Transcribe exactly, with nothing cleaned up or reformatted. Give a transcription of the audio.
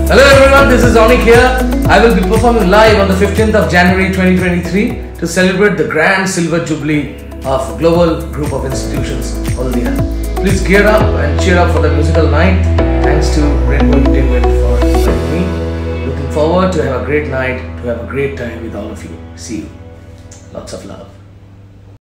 Hello everyone, this is Onik here. I will be performing live on the fifteenth of January twenty twenty-three to celebrate the grand Silver Jubilee of Global Group of Institutions, Haldia. Please gear up and cheer up for the musical night. Thanks to Rainbow Entertainment for inviting me. Looking forward to have a great night, to have a great time with all of you. See you. Lots of love.